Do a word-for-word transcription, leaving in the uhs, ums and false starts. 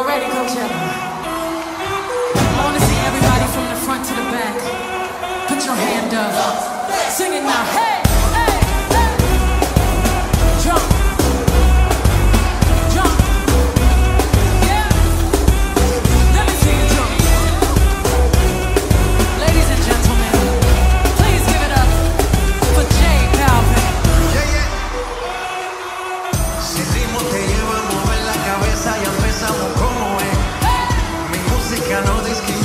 Y'all ready, Coachella? I want to see everybody from the front to the back. Put your hand up. Sing it now. Hey, hey, hey. Jump. Jump. Yeah. Let me see you jump. Ladies and gentlemen, please give it up for J Balvin. Yeah, yeah. Si el ritmo te lleva a mover la cabeza, ya empezamos como es. Mi música no discrimina.